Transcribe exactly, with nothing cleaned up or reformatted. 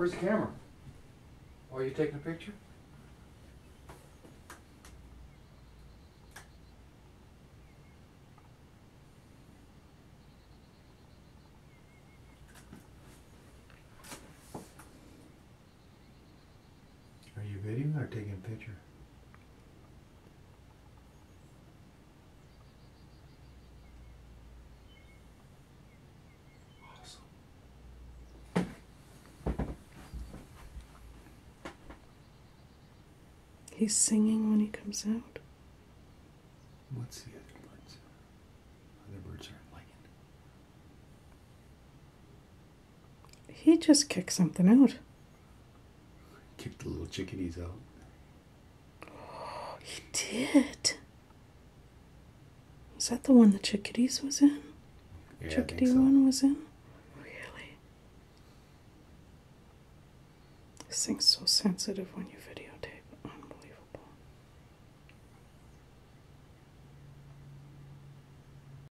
Where's the camera? Oh, are you taking a picture? Are you videoing or taking a picture? He's singing when he comes out. What's the other birds? Other birds aren't liking it. He just kicked something out. Kicked the little chickadees out. Oh, he did. Was that the one the chickadees was in? Yeah, Chickadee I think so. one was in? Really? This thing's so sensitive when you video.